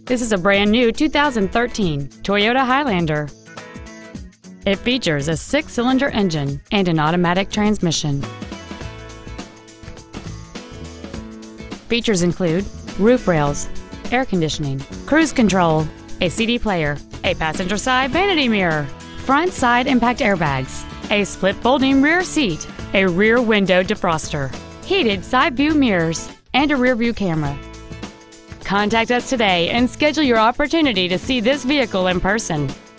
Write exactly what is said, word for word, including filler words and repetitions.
This is a brand new two thousand thirteen Toyota Highlander. It features a six-cylinder engine and an automatic transmission. Features include roof rails, air conditioning, cruise control, a C D player, a passenger side vanity mirror, front side impact airbags, a split folding rear seat, a rear window defroster, heated side view mirrors, and a rear view camera. Contact us today and schedule your opportunity to see this vehicle in person.